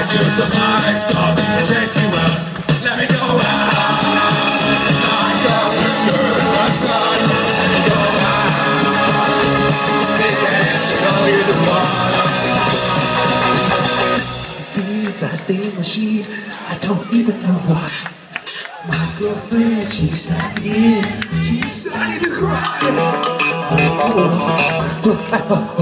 just a might stop and check you out. Let me go out. I got the shirt in my son. Let me go out. Take hands, you know you're the one. Beats, I stay in my sheet. I don't even know why. My girlfriend, she's not here. She's starting to cry.